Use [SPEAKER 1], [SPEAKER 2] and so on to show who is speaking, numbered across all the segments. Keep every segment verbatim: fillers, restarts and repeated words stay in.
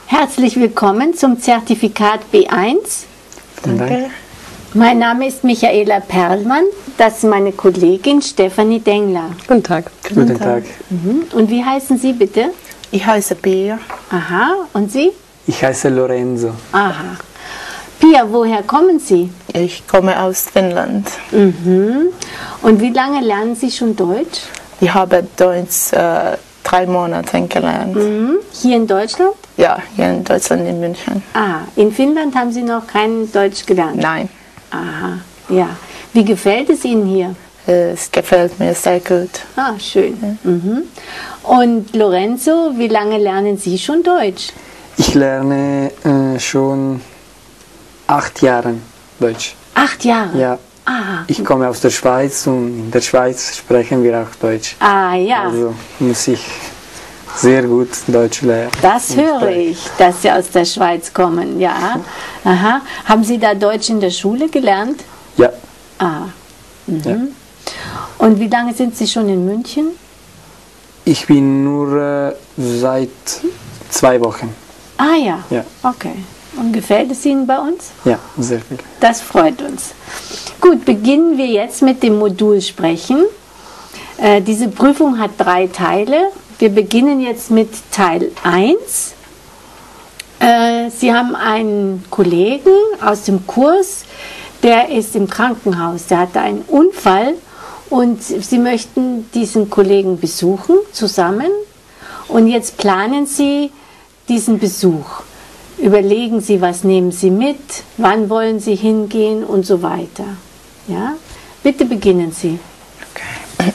[SPEAKER 1] Herzlich willkommen zum Zertifikat B eins.
[SPEAKER 2] Danke.
[SPEAKER 1] Mein Name ist Michaela Perlmann, das ist meine Kollegin Stefanie Dengler.
[SPEAKER 2] Guten Tag.
[SPEAKER 3] Guten, Guten Tag.
[SPEAKER 1] Mhm. Und wie heißen Sie bitte?
[SPEAKER 2] Ich heiße Pia.
[SPEAKER 1] Aha, und Sie?
[SPEAKER 3] Ich heiße Lorenzo.
[SPEAKER 1] Aha. Pia, woher kommen Sie?
[SPEAKER 2] Ich komme aus Finnland.
[SPEAKER 1] Mhm. Und wie lange lernen Sie schon Deutsch?
[SPEAKER 2] Ich habe Deutsch äh, drei Monate gelernt.
[SPEAKER 1] Mhm. Hier in Deutschland?
[SPEAKER 2] Ja, hier in Deutschland, in München.
[SPEAKER 1] Ah, in Finnland haben Sie noch kein Deutsch gelernt?
[SPEAKER 2] Nein.
[SPEAKER 1] Aha, ja. Wie gefällt es Ihnen hier?
[SPEAKER 2] Es gefällt mir sehr gut.
[SPEAKER 1] Ah, schön. Ja. Mhm. Und Lorenzo, wie lange lernen Sie schon Deutsch?
[SPEAKER 3] Ich lerne äh, schon acht Jahre Deutsch.
[SPEAKER 1] Acht Jahre?
[SPEAKER 3] Ja.
[SPEAKER 1] Ah.
[SPEAKER 3] Ich komme aus der Schweiz und in der Schweiz sprechen wir auch Deutsch.
[SPEAKER 1] Ah, ja.
[SPEAKER 3] Also muss ich sehr gut Deutsch lernen.
[SPEAKER 1] Das höre ich, dass Sie aus der Schweiz kommen, ja. Aha. Haben Sie da Deutsch in der Schule gelernt?
[SPEAKER 3] Ja.
[SPEAKER 1] Ah. Mhm.
[SPEAKER 3] Ja.
[SPEAKER 1] Und wie lange sind Sie schon in München?
[SPEAKER 3] Ich bin nur äh, seit zwei Wochen.
[SPEAKER 1] Ah ja.
[SPEAKER 3] Ja.
[SPEAKER 1] Okay. Und gefällt es Ihnen bei uns?
[SPEAKER 3] Ja, sehr viel.
[SPEAKER 1] Das freut uns. Gut, beginnen wir jetzt mit dem Modul Sprechen. Äh, diese Prüfung hat drei Teile. Wir beginnen jetzt mit Teil eins. Äh, Sie haben einen Kollegen aus dem Kurs, der ist im Krankenhaus, der hatte einen Unfall und Sie möchten diesen Kollegen besuchen zusammen. Und jetzt planen Sie diesen Besuch. Überlegen Sie, was nehmen Sie mit, wann wollen Sie hingehen und so weiter. Ja? Bitte beginnen Sie.
[SPEAKER 3] Okay.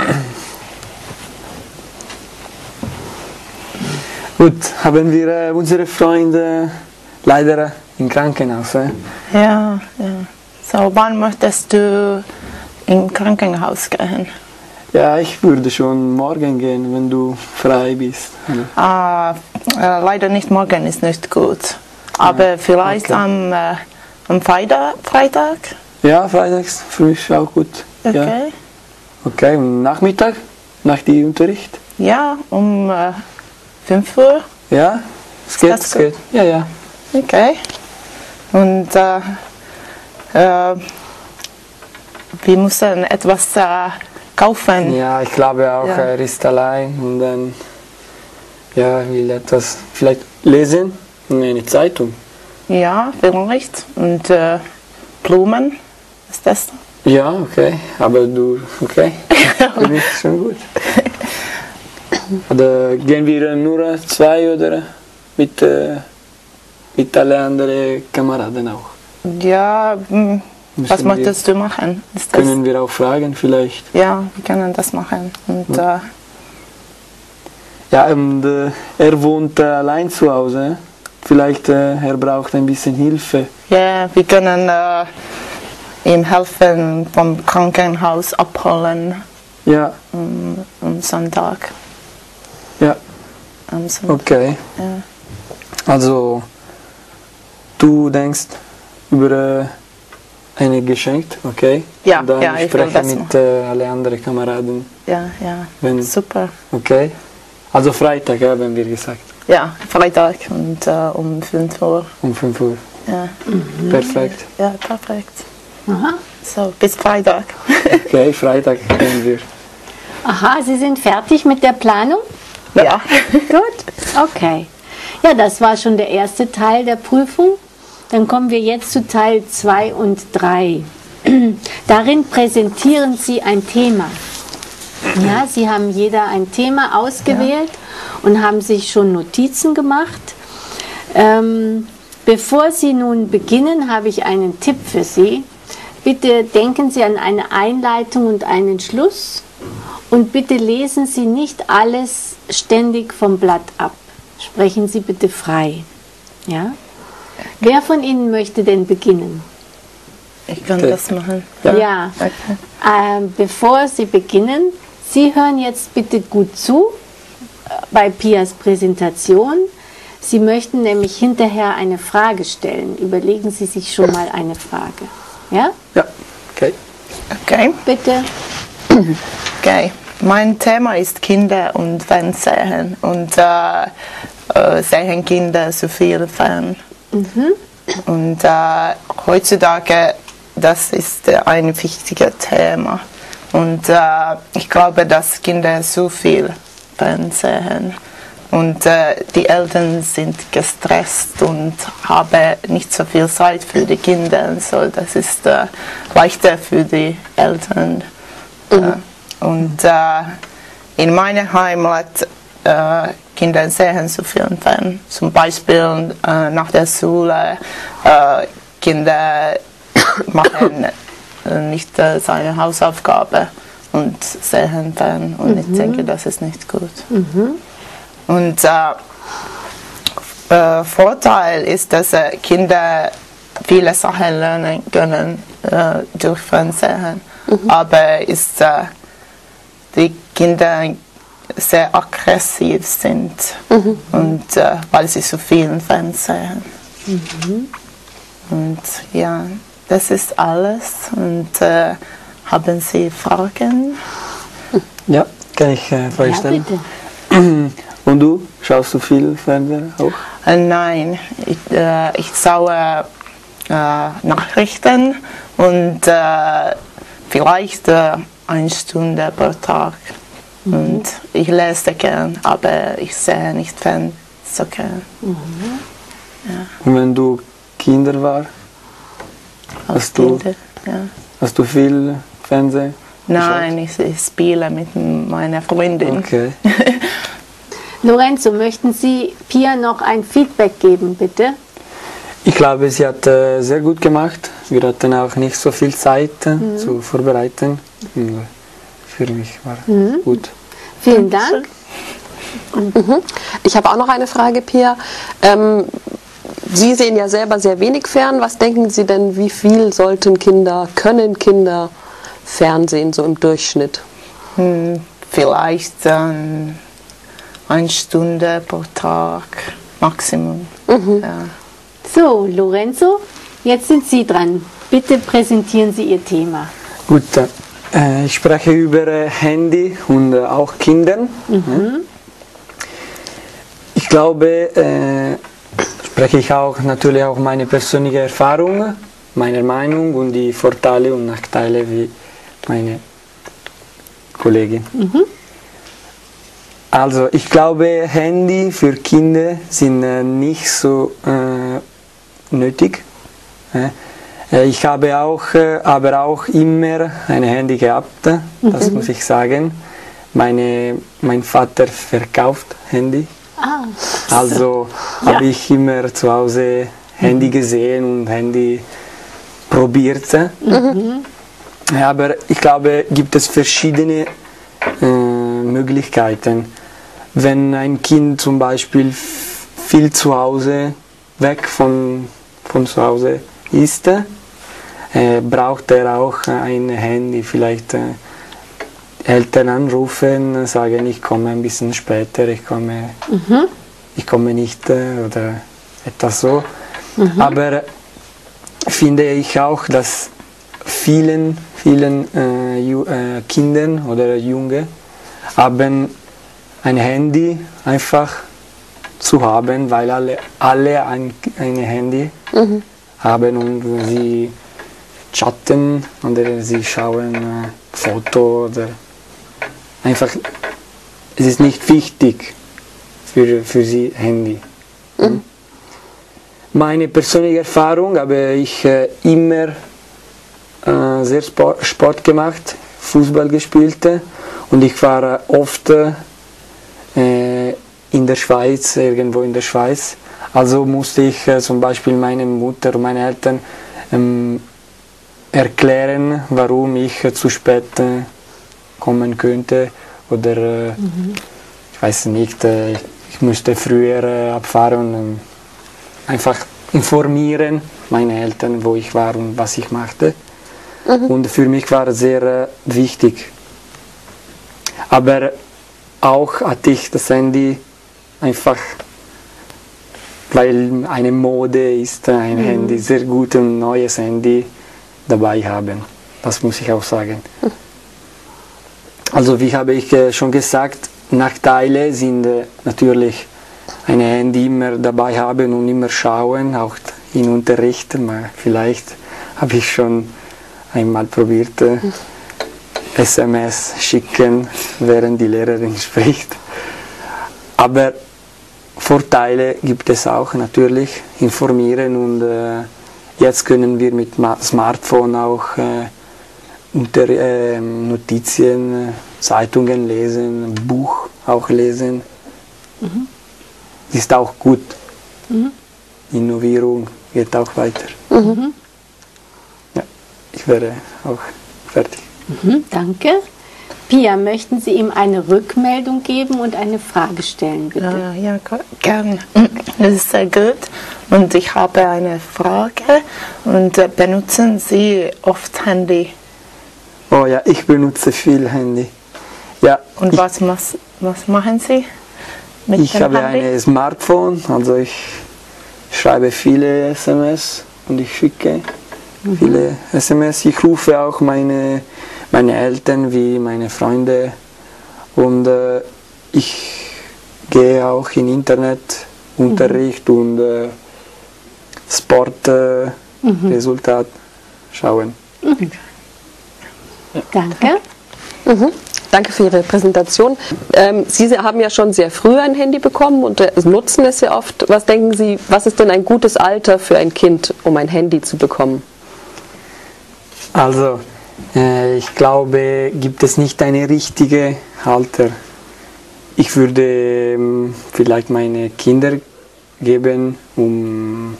[SPEAKER 3] Gut, haben wir äh, unsere Freunde leider im Krankenhaus? Äh?
[SPEAKER 2] Ja, ja. So, wann möchtest du ins Krankenhaus gehen?
[SPEAKER 3] Ja, ich würde schon morgen gehen, wenn du frei bist.
[SPEAKER 2] Ah, äh, leider nicht morgen, ist nicht gut. Aber ja, vielleicht okay. am, äh, am Freitag, Freitag?
[SPEAKER 3] Ja, freitags früh ist auch gut.
[SPEAKER 2] Okay.
[SPEAKER 3] Ja. Okay, und Nachmittag? Nach dem Unterricht?
[SPEAKER 2] Ja, um äh, fünf Uhr.
[SPEAKER 3] Ja, es geht, es geht. Ja, ja.
[SPEAKER 2] Okay. Und äh, äh, wir müssen etwas äh, kaufen.
[SPEAKER 3] Ja, ich glaube auch, ja. Er ist allein und dann ja, will etwas vielleicht lesen, eine Zeitung.
[SPEAKER 2] Ja, vielleicht. Und äh, Blumen, ist das?
[SPEAKER 3] Ja, okay, aber du, okay, für mich schon gut. Oder gehen wir nur zwei oder mit, äh, mit allen anderen Kameraden auch?
[SPEAKER 2] Ja, mh. Was möchtest du machen?
[SPEAKER 3] Ist das können wir auch fragen vielleicht?
[SPEAKER 2] Ja, wir können das machen. Und,
[SPEAKER 3] ja,
[SPEAKER 2] äh,
[SPEAKER 3] ja und äh, er wohnt äh, allein zu Hause. Vielleicht äh, er braucht ein bisschen Hilfe.
[SPEAKER 2] Ja, wir können äh, ihm helfen, vom Krankenhaus abholen.
[SPEAKER 3] Ja.
[SPEAKER 2] Um, am Sonntag.
[SPEAKER 3] Ja.
[SPEAKER 2] Am Sonntag.
[SPEAKER 3] Okay.
[SPEAKER 2] Ja.
[SPEAKER 3] Also du denkst über äh, eine geschenkt, okay?
[SPEAKER 2] Ja,
[SPEAKER 3] und dann
[SPEAKER 2] ja, ich
[SPEAKER 3] spreche
[SPEAKER 2] will das
[SPEAKER 3] mit äh, alle anderen Kameraden.
[SPEAKER 2] Ja, ja,
[SPEAKER 3] wenn,
[SPEAKER 2] super.
[SPEAKER 3] Okay, also Freitag haben wir gesagt.
[SPEAKER 2] Ja, Freitag und äh, um fünf Uhr.
[SPEAKER 3] Um fünf Uhr.
[SPEAKER 2] Ja.
[SPEAKER 3] Mhm. Perfekt.
[SPEAKER 2] Ja, perfekt.
[SPEAKER 1] Aha.
[SPEAKER 2] So, bis Freitag.
[SPEAKER 3] Okay, Freitag gehen wir.
[SPEAKER 1] Aha, Sie sind fertig mit der Planung?
[SPEAKER 2] Ja. Ja.
[SPEAKER 1] Gut, okay. Ja, das war schon der erste Teil der Prüfung. Dann kommen wir jetzt zu Teil zwei und drei. Darin präsentieren Sie ein Thema. Ja, Sie haben jeder ein Thema ausgewählt ja. und haben sich schon Notizen gemacht. Ähm, bevor Sie nun beginnen, habe ich einen Tipp für Sie. Bitte denken Sie an eine Einleitung und einen Schluss und bitte lesen Sie nicht alles ständig vom Blatt ab. Sprechen Sie bitte frei. Ja? Wer von Ihnen möchte denn beginnen?
[SPEAKER 2] Ich kann okay. das machen.
[SPEAKER 1] Ja. ja. Okay. Ähm, bevor Sie beginnen, Sie hören jetzt bitte gut zu bei Pias Präsentation. Sie möchten nämlich hinterher eine Frage stellen. Überlegen Sie sich schon mal eine Frage. Ja?
[SPEAKER 3] Ja. Okay.
[SPEAKER 2] Okay.
[SPEAKER 1] Bitte.
[SPEAKER 2] Okay. Mein Thema ist Kinder und Fernsehen. Und äh, äh, sehen Kinder zu viel fern. Mhm. Und äh, heutzutage, das ist äh, ein wichtiges Thema. Und äh, ich glaube, dass Kinder zu viel Fernsehen und äh, die Eltern sind gestresst und haben nicht so viel Zeit für die Kinder. So, das ist äh, leichter für die Eltern. Mhm. Äh, und äh, in meiner Heimat äh, Kinder sehen zu viel Fern. Zum Beispiel äh, nach der Schule äh, Kinder machen nicht äh, seine Hausaufgabe und sehen fern und mhm. ich denke, das ist nicht gut. Mhm. Und äh, äh, Vorteil ist, dass äh, Kinder viele Sachen lernen können äh, durch Fernsehen, mhm. aber ist äh, die Kinder sehr aggressiv sind mhm. und äh, weil sie so viel Fernsehen. Mhm. Und ja. Das ist alles. Und äh, haben Sie Fragen?
[SPEAKER 3] Ja, kann ich äh, Fragen stellen?
[SPEAKER 1] Ja, bitte.
[SPEAKER 3] Und du, schaust du viel Fernsehen auch?
[SPEAKER 2] Äh, nein, ich, äh, ich schaue äh, Nachrichten und äh, vielleicht äh, eine Stunde pro Tag. Mhm. Und ich lese gern, aber ich sehe nicht Fernsehen so gern. Mhm. Ja.
[SPEAKER 3] Und wenn du Kinder warst? Hast du,
[SPEAKER 2] ja.
[SPEAKER 3] hast du viel Fernsehen?
[SPEAKER 2] Nein, ich, ich spiele mit meiner Freundin.
[SPEAKER 3] Okay.
[SPEAKER 1] Lorenzo, möchten Sie Pia noch ein Feedback geben, bitte?
[SPEAKER 3] Ich glaube, sie hat äh, sehr gut gemacht. Wir hatten auch nicht so viel Zeit äh, mhm. zu vorbereiten. Für mich war mhm. gut.
[SPEAKER 1] Vielen Dank.
[SPEAKER 4] Mhm. Ich habe auch noch eine Frage, Pia. Ähm, Sie sehen ja selber sehr wenig fern. Was denken Sie denn, wie viel sollten Kinder, können Kinder fernsehen, so im Durchschnitt?
[SPEAKER 2] Hm, vielleicht ähm, eine Stunde pro Tag, Maximum. Mhm. Ja.
[SPEAKER 1] So, Lorenzo, jetzt sind Sie dran. Bitte präsentieren Sie Ihr Thema.
[SPEAKER 3] Gut, äh, ich spreche über äh, Handy und äh, auch Kindern. Mhm. Ich glaube, äh, spreche ich auch natürlich auch meine persönliche Erfahrung, meine Meinung und die Vorteile und Nachteile wie meine Kollegin. Mhm. Also ich glaube, Handy für Kinder sind äh, nicht so äh, nötig. Äh, ich habe auch, äh, aber auch immer ein Handy gehabt, das mhm. muss ich sagen. Meine, mein Vater verkauft Handy.
[SPEAKER 1] Ah,
[SPEAKER 3] also ja. habe ich immer zu Hause Handy gesehen und Handy probiert. Mhm. Aber ich glaube, gibt es verschiedene äh, Möglichkeiten. Wenn ein Kind zum Beispiel viel zu Hause, weg von, von zu Hause ist, äh, braucht er auch ein Handy. Vielleicht äh, Eltern anrufen, sagen, ich komme ein bisschen später, ich komme, mhm. ich komme nicht äh, oder etwas so. Mhm. Aber finde ich auch, dass vielen, vielen äh, Ju äh, Kindern oder Junge haben ein Handy einfach zu haben, weil alle, alle ein, ein Handy mhm. haben und sie chatten oder sie schauen äh, Fotos oder einfach, es ist nicht wichtig für, für sie Handy. Mhm. Meine persönliche Erfahrung habe ich äh, immer äh, sehr Sport, Sport gemacht, Fußball gespielt und ich war oft äh, in der Schweiz, irgendwo in der Schweiz. Also musste ich äh, zum Beispiel meine Mutter und meine Eltern ähm, erklären, warum ich äh, zu spät äh, kommen könnte oder äh, mhm. ich weiß nicht, äh, ich müsste früher äh, abfahren und äh, einfach informieren meine Eltern, wo ich war und was ich machte. Mhm. Und für mich war es sehr äh, wichtig. Aber auch hatte ich das Handy einfach, weil eine Mode ist, ein mhm. Handy, sehr gut und neues Handy dabei haben. Das muss ich auch sagen. Mhm. Also wie habe ich äh, schon gesagt, Nachteile sind äh, natürlich ein Handy immer dabei haben und immer schauen, auch in Unterricht. Vielleicht habe ich schon einmal probiert, äh, S M S schicken, während die Lehrerin spricht. Aber Vorteile gibt es auch natürlich, informieren und äh, jetzt können wir mit Smartphone auch äh, unter, äh, Notizen, äh, Zeitungen lesen, Buch auch lesen. Mhm. Ist auch gut. Mhm. Innovierung geht auch weiter. Mhm. Ja, ich wäre auch fertig.
[SPEAKER 1] Mhm, danke. Pia, möchten Sie ihm eine Rückmeldung geben und eine Frage stellen, bitte?
[SPEAKER 2] Ja, ja, gerne. Das ist sehr gut. Und ich habe eine Frage. Und äh, benutzen Sie oft Handy?
[SPEAKER 3] Oh ja, ich benutze viel Handy. Ja,
[SPEAKER 2] und
[SPEAKER 3] ich,
[SPEAKER 2] was, was, was machen Sie mit
[SPEAKER 3] ich
[SPEAKER 2] dem
[SPEAKER 3] habe
[SPEAKER 2] Handy?
[SPEAKER 3] ein Smartphone, also ich schreibe viele S M S und ich schicke mhm. viele S M S. Ich rufe auch meine, meine Eltern wie meine Freunde und äh, ich gehe auch in Internetunterricht mhm. und äh, Sportresultat äh, mhm. schauen.
[SPEAKER 1] Mhm. Danke.
[SPEAKER 4] Mhm. Danke für Ihre Präsentation. Ähm, Sie haben ja schon sehr früh ein Handy bekommen und äh, nutzen es ja oft. Was denken Sie, was ist denn ein gutes Alter für ein Kind, um ein Handy zu bekommen?
[SPEAKER 3] Also, äh, ich glaube, gibt es nicht eine richtige Alter. Ich würde ähm, vielleicht meine Kinder geben um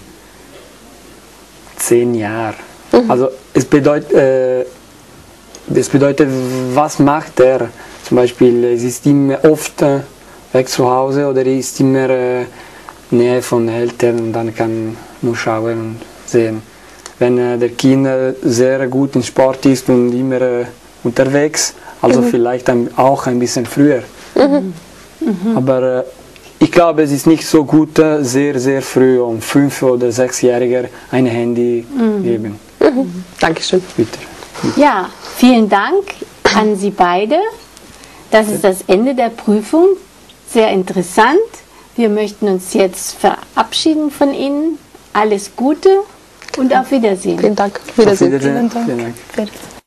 [SPEAKER 3] zehn Jahre. Mhm. Also es bedeutet, äh, Das bedeutet, was macht er? Zum Beispiel, es ist immer oft äh, weg zu Hause oder er ist immer äh, Nähe von Eltern und dann kann nur schauen und sehen. Wenn äh, der Kind äh, sehr gut im Sport ist und immer äh, unterwegs, also mhm. vielleicht ein, auch ein bisschen früher. Mhm. Mhm. Aber äh, ich glaube, es ist nicht so gut, äh, sehr, sehr früh, um fünf- oder sechsjähriger ein Handy mhm. geben.
[SPEAKER 4] Mhm. Dankeschön.
[SPEAKER 3] Bitte.
[SPEAKER 1] Ja, vielen Dank an Sie beide. Das ist das Ende der Prüfung. Sehr interessant. Wir möchten uns jetzt verabschieden von Ihnen. Alles Gute und auf Wiedersehen.
[SPEAKER 4] Vielen Dank. Wiedersehen.
[SPEAKER 3] Auf Wiedersehen.
[SPEAKER 2] Vielen Dank.
[SPEAKER 3] Vielen Dank.